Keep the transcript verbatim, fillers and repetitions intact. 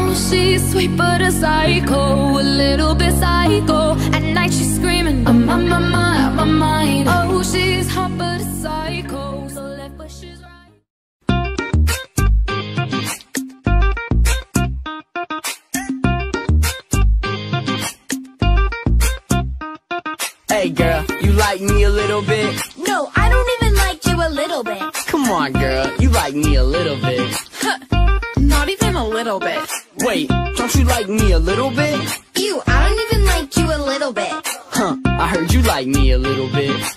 she's sweet but a psycho, a little bit psycho. At night she's screaming, I'm on my mind, out my mind. Oh, she's hot but a psycho, so left but she's right. Hey girl, you like me a little bit? No, I don't even like you a little bit. Come on girl, you like me a little bit. Not even a little bit. Wait, don't you like me a little bit? Ew, I don't even like you a little bit. Huh, I heard you like me a little bit.